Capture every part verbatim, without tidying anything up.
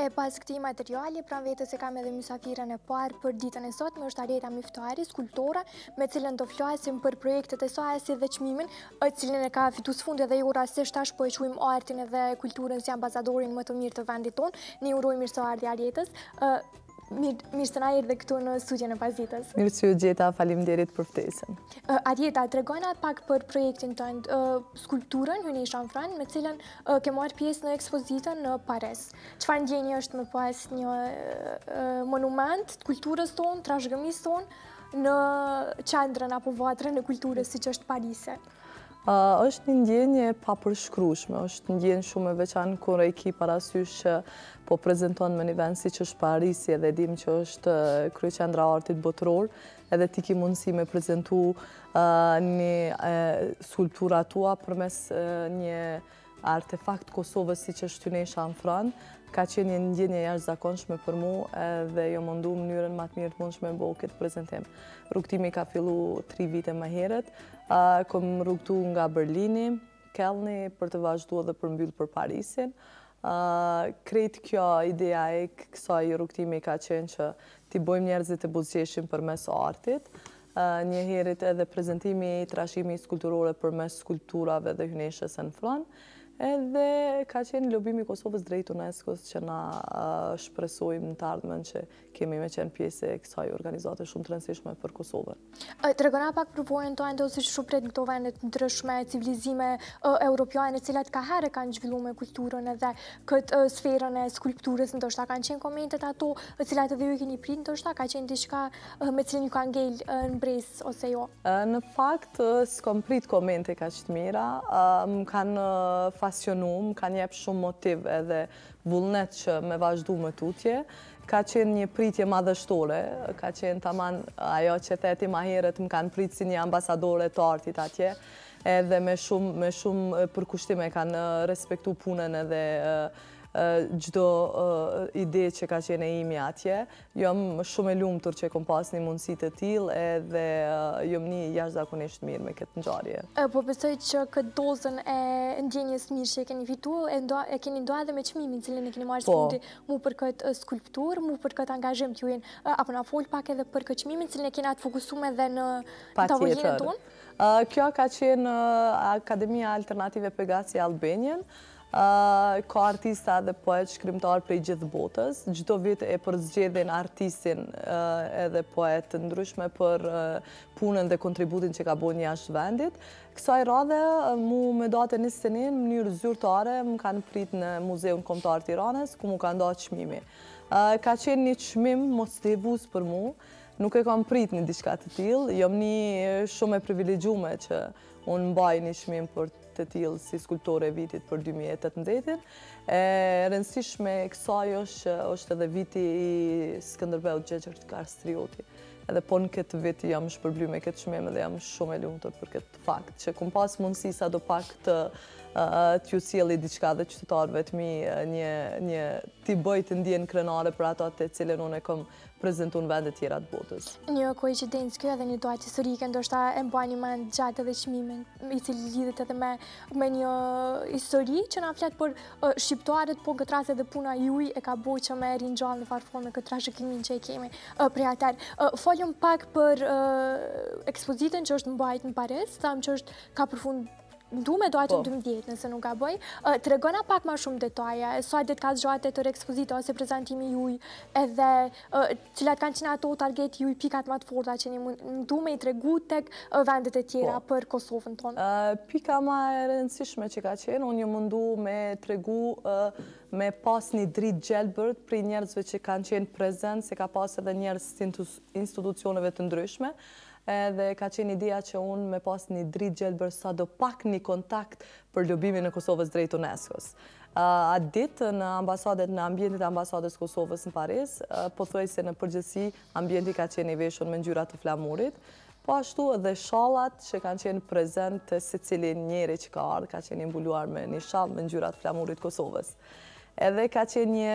E pas këtij materiali, pran vetës e kam edhe mysafiren e parë për ditën e sotme, është Arjeta Miftari, skulptore, me cilën do flasim për projektet e saj si dhe çmimin, cilin e ka fitu sfundi dhe ju rastisht tash po e quajmë artin edhe kulturën si ambasadorin më të mirë të vendit tonë. Ne urojmë mirëseardhje Arjetës. Mirë se na erdhe këtu në studion e Pazitës. Mirë që ju gjeta, faleminderit për ftesën. Arjeta, tregona pak për projektin tënd, skulpturën Hyni Shanfran, me cilën ke marrë pjesë në ekspozitën në Paris. Çfarë ndjenje është me pas një monument të kulturës tonë, trashëgimisë tonë në qendrën apo vatrën e kulturës siç është Parise? Është një ndjenje pa përshkrueshme, është një ndjenjë shumë e veçantë kur e ki parasysh që po prezanton me një vend siç është Parisi, edhe dim që është kryeqendra e artit botëror, edhe ti ki mundësi me prezantu një skulptura tua përmes një artefakt Kosovës siç është Hyni Shanfran. Ka qenë një ndjenje jashtëzakonshme për mua dhe jo mundu mënyrën më të mirë të mundshme me bëu këtë prezantim. Rrugtimi ka fillu tri vite më herët. Kom rrugtu nga Berlini, Kellni, për të vazhduar dhe për mbyll për Parisin. Krejt kjo ideja e kësaj rrugtimi ka qenë që t'i bojmë njerëzit të buzëqeshin përmes artit. Një herët edhe prezantimi i trashëgimit skulpturore përmes skulpturave dhe Hyneshës Shanfran. Edhe ka qenë lobimi i Kosovës drejt UNESCO-s që na shpresojmë në të ardhmen që kemi me qenë pjesë e kësaj organizate shumë të rëndësishme për Kosovën. Tregona pak për vojën tonë ose që shupret në këto vende të ndryshme, civilizime europiane, cilat ka herë kanë zhvilluar me kulturën edhe këtë sferën e skulpturës, ndoshta kanë qenë komentet ato, cilat edhe ju keni prit, ndoshta ka qenë diçka me cilën ju ka ngel në brez ose jo? Në fakt s'kam prit komente kaq të mira, më kanë pasionum, kanë jep shumë motiv edhe vullnet që me vazhdu më tutje. Ka qenë një pritje madhështore, ka qenë taman ajo që theti ma herët më kanë pritë si një ambasadore të artit atje, edhe me shumë përkushtime kanë respektu punën edhe gjdo ide që ka qenë e imi atje. Jom shumë e lumtur që kom pas një mundësi të tillë edhe jom një jashtëzakonisht mirë me këtë ngjarje. Po besoj që këtë dozën e ndjenjes mirë që e keni fituar, e keni ndoa edhe me çmimin cilin e keni marrë sfundi, mu për këtë skulpturë, mu për këtë angazhim t'juin, apo na fol pak edhe për këtë çmimin cilin e keni atë fokusuar edhe në tavolinë tonë? Kjo ka qenë Akademia Alternative Pegasi Albanian. Ka artista dhe poet shkrimtar prej gjithë botës. Çdo vit e përzgjedhin artistin edhe poet të ndryshme për punën dhe kontributin që ka bërë jashtë vendit. Kësaj radhe, mu me datën njëzet e një në mënyrë zyrtare më kanë prit në Muzeun Kombëtar Tiranës, ku mu kanë dhënë çmimi. Ka qenë një çmim mosdevus për mu. Nuk e kam prit një diçka të tillë. Jom një shumë e privilegjume që unë mbaj një çmim për të tillë si skulptore e vitit për dy mijë e tetëmbëdhjetin. E rëndësishme e kësaj është është edhe viti i Skënderbeut Xhexhert Kastrioti. Edhe po në këtë vit jam shpërbly me këtë çmim dhe jam shumë e lumtur për këtë fakt që kum pas mundësi sadopak të t'ju sjelli diçka dhe qytetarëve të mi një t'i bëj të ndjen krenare për ato të cilën unë e kam prezentuar në vende tjera të botës. Një koincidencë kjo edhe një datë historike, ndoshta e mbani mend gjatë edhe çmimin, i cili lidhet edhe me me një histori që na flet për shqiptarët, po këtë rast edhe puna juaj e ka bërë që me ringjallë në farë forme këtë trashëgimin që e kemi prej atëherë. Folëm pak për ekspozitën që është mbajtur në Paris, thamë që është ka përfund ndu me dojtë në dymbëdhjetë, nëse nuk gaboj. Tregona pak ma shumë detaja, sa det ka zgjate të ekspozita ose prezantimi juj, edhe cilat kanë qenë ato target juj, pikat ma të forta që një ndu me i tregu tek vendet e tjera për Kosovën tonë. Pika ma e rëndësishme që ka qenë, unë një mundu me tregu me pas një dritë gjelbërt për njerëzve që kanë qenë prezent, se ka pas edhe njerëz institucioneve të ndryshme, edhe ka qenë idea që unë me pas një dritë gjelbër sa do pak një kontakt për lobimin e Kosovës drejt UNESCO-s. Atë ditë në ambasadet, në ambientit ambasadës Kosovës në Paris, po thuaj se në përgjithësi ambienti ka qenë i veshur me ngjyra të flamurit, po ashtu edhe shallat që kanë qenë prezent të secilin njeri që ka ardhur, ka qenë imbuluar me një shall me ngjyra të flamurit Kosovës. Edhe ka qenë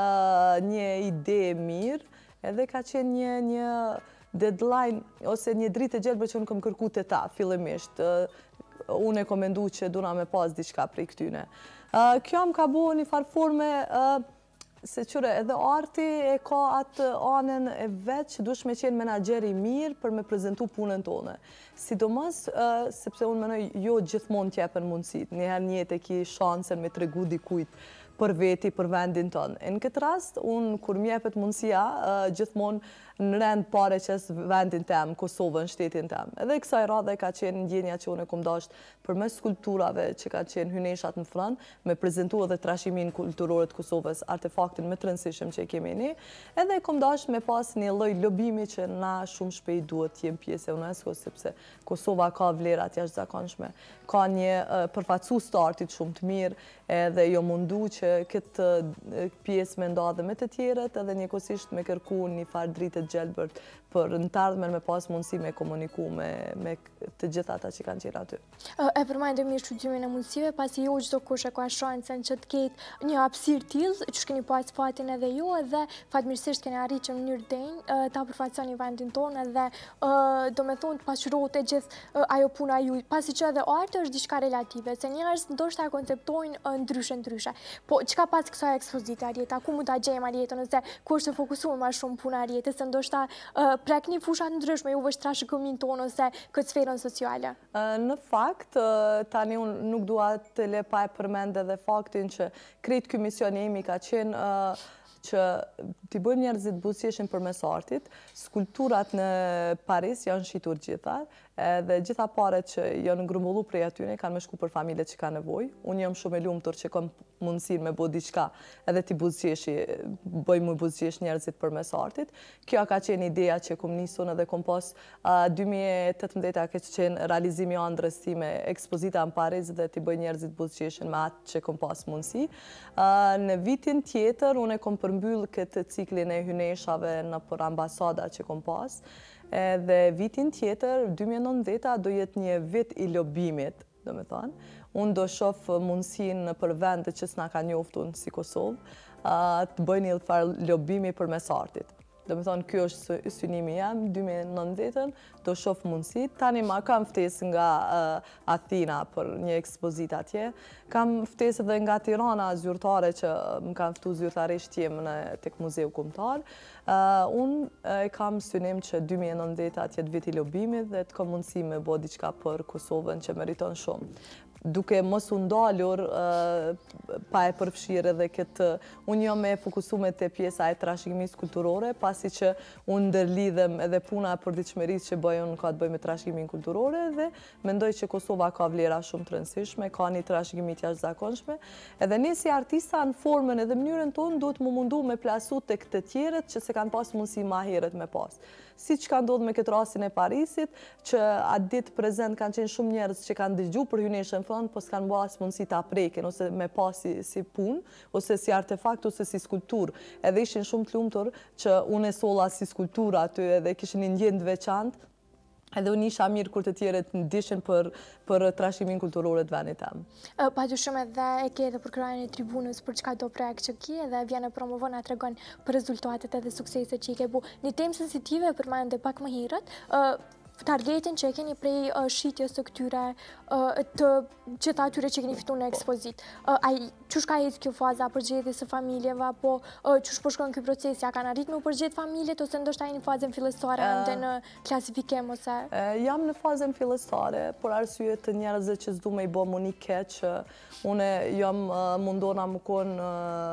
një ide mirë, edhe ka qenë një një deadline ose një dritë e gjelbër që unë kom kërku të ta, fillimisht. Unë e kom mendu që duna me pas diçka prej këtyne. Kjo më ka bo një farë forme Se qyre, edhe arti e ka atë anën e vetë që dush me qenë menagjeri mirë për me prezentu punën tonë. Sidomos, sepse unë menoj jo gjithmonë t'jepen mundësit. Njëherë njët e ki shansen me tregu dikujt për veti, për vendin tonë. Në këtë rast, unë kur mjepet mundësia, gjithmonë në rend pare qes vendin tem, Kosovën, shtetin tem. Edhe kësaj radhe ka qenë ndjenja që unë e kom dasht për mes kulturave që ka qenë hyneshat në front, me prezentu edhe trashimin kulturore të Kosovës, artefaktin me të rëndësishëm që e kemi ni, edhe e kom dasht me pas një lloj lobimi që na shumë shpejt duhet t'jem pjesë e UNESCO, sepse Kosova ka vlerat jashtëzakonshme, ka një përfaqësues të artit shumë të mirë, edhe jo mundu që këtë pjesë me nda dhe me të tjerët, edhe njëkohësisht me kërku një farë dritë të gjelbërt për në të ardhmen me pas mundësi me komuniku me të gjitha ata që kanë qenë aty. E përmajnë mirë shqyqimin e mundësive, pasi jo çdo kush e ka shansën që të ketë një hapësirë tillë, që keni pas fatin edhe ju, edhe fatmirësisht keni arrit që në mënyrë denjë ta përfaqësoni vendin tonë edhe do me thonë të pasqyrohet e gjithë ajo puna juaj, pasi që edhe arti është diçka relative, se njerëz ndoshta e konceptojnë ndryshe ndryshe. Po çka pas kësaj ekspozite Arieta, ku mund ta gjejmë Arietën, ose ku është të fokusuar më shumë puna Arietës, se ndoshta prekni fushat ndryshme, ju vështë trashëgimin tonë ose këtë sferën sociale? Në fakt, tani unë nuk dua të le pa e përmend edhe faktin që krejt ky mision jemi ka qenë që t'i bëjmë njerëzit buzëqeshën përmes artit. Skulpturat në Paris janë shitur gjitha, dhe gjitha paret që janë ngrumbullu prej atyne kanë me shku për familjet që ka nevoj. Unë jam shumë e lumtur që kam mundësin me bo diçka edhe t'i buzëqeshi, bëjmë buzëqesh njerëzit përmes artit. Kjo ka qenë ideja që kom nisun edhe kom pas dy mijë e tetëmbëdhjetë ka qenë realizimi ëndrës time, ekspozita në Paris dhe t'i bëj njerëzit buzëqeshën me atë që kom pas mundësi. Në vitin tjetër, unë e kom përmbyll këtë ciklin e hyneshave në për ambasada që kom pas, dhe vitin tjetër, dy mijë e nëntëdhjetë, do jetë një vit i lobimit, do me thonë. Unë do shof mundësin për vendet që s'na ka njoftun si Kosovë, të bëjnë një farë lobimi për mes artit. Do me thonë, kjo është synimi jam, dy mijë e nëntëdhjetën, do shof mundësit. Tani ma kam ftes nga Athina për një ekspozit atje. Kam ftes edhe nga Tirana zyrtare që më kam ftu zyrtarisht jem në tek Muzeu Kombëtar. Unë kam synim që dy mijë e nëntëdhjetë atje të viti lobimit dhe të kam mundësi me bo diçka për Kosovën që meriton shumë. Duke mos u ndalur pa e përfshirë edhe këtë, unë jam me fokusu me të pjesa e trashëgimisë kulturore, pasi që unë ndërlidhem edhe puna për diçmerisë që bëjë unë ka të bëj me trashëgimin kulturore dhe mendoj që Kosova ka vlera shumë të rëndësishme, ka një trashëgimi të jashtëzakonshme, edhe ne si artista në formën edhe mënyrën tonë duhet mu mundu me plasu të këtë tjerët që se kanë pas mundësi ma herët me pas. Si që ka ndodhë me këtë rastin e Parisit, që atë ditë prezent kanë qenë shumë njerëz që kanë dëgju për hyneshën front, po s'kanë pas mundësi ta preken, ose me pas si punë, ose si artefakt, ose si skulptur. Edhe ishin shumë të lumtur që unë e solla si skulptur aty edhe kishin një ndjenjë të veçantë, edhe unë isha mirë kur të tjerët ndishin për trashëgimin kulturore të vendit tem. Padyshim edhe e ke edhe për krajën e tribunës për çka do projekt që ki, edhe vjen e promovon, a tregon për rezultatet edhe sukseset që i ke bu. Një temë sensitive përmendë pak më herët, targetin që e keni prej shitjes të këtyre të gjitha atyre që keni fitu në ekspozit. Qysh ka ecë kjo faza përgjedhjes së familjeve, apo qysh po shkon ky proces, ja kanë arrit me u përgjedh familjet, ose ndoshta jeni në fazën fillestare ende në klasifikim ose? Jam në fazën fillestare, por arsye të njerëzve që s'du me i bo mu një keq, une jam mundona më konë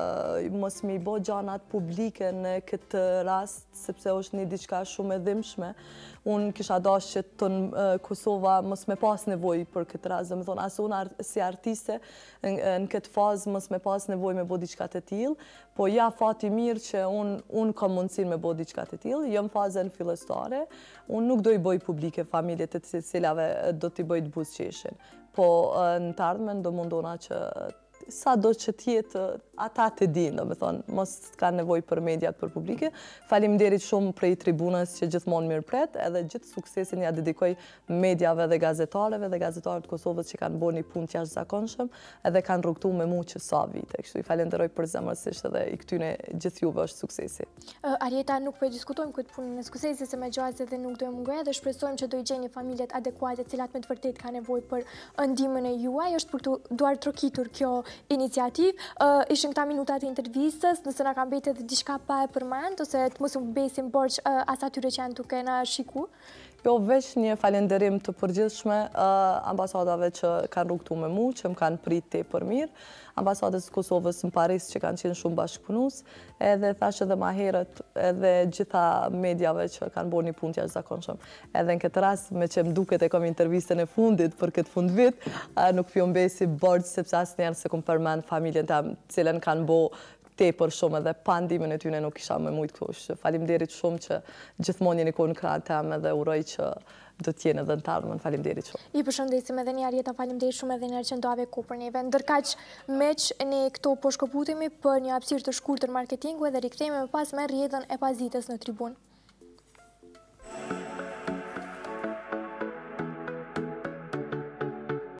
mos me i bo gjanat publike në këtë rast, sepse është një diçka shumë e dhimbshme. Unë kisha dash që të në Kosova mos me pas nevoj për këtë rast, dhe me thonë, asë unë si artiste në këtë fazë mos me pas nevoj me bo diçka të tillë, po ja fati mirë që unë kam mundësin me bo diçka të tillë, jam fazën fillestare, unë nuk do i boj publike familjet të cilave do t'i bëjt buzëqeshjen, po në të ardhmen do mundona që sa do që tjetë, ata të dinë, do me thonë, mos ka nevoj për mediat, për publike. Faleminderit shumë prej tribunës që gjithmonë mirë pret, edhe gjithë suksesin ja dedikoj mediave dhe gazetareve dhe gazetarët Kosovës që kanë bo një punë të jashtëzakonshëm, edhe kanë rrugtu me mu që sa vite. Kështu i falenderoj për zemërsisht edhe i këtyne gjithë juve është suksesi. Arieta, nuk po e diskutojmë këtë punë në suksesi, se me gjasë edhe nuk do e mungoja dhe shpresojmë që do i gjeni familjet adekuate cilat me të vërtet ka nevoj për ndihmën e juaj. Është për të duar trokitur kjo iniciativë. Ishin këta minutat e intervistës, nëse na ka mbetë edhe diçka pa e përmend, ose të mos u mbesim borxh as atyre që janë duke na shiku. Jo, veç një falenderim të përgjithshme ambasadave që kanë rrugtu me mu, që më kanë prit te për mirë, ambasadës Kosovës në Paris që kanë qenë shumë bashkëpunus, edhe thash edhe ma herët edhe gjitha medjave që kanë bërë një punë të jashtëzakonshëm. Edhe në këtë rast, me që më duket e kam intervistën e fundit për këtë fund vit, nuk pjo mbesi borxh sepse asnjëherë se kom përmend familjen tam, cilën kanë bo te për shumë edhe pa ndihmën e tyre nuk isha me mujt këtu. Faleminderit shumë që gjithmonë jeni kohë në krahun tim edhe uroj që do të jenë edhe në të ardhmen. Faleminderit shumë. I përshëndesim edhe një Arjeta, faleminderit shumë edhe një herë që ndave kohë për neve. Ndërkaq meq ne këto po shkëputemi për një hapësirë të shkurtër marketingu edhe rikthehemi më pas me rrjedhën e Pazitës në tribunë.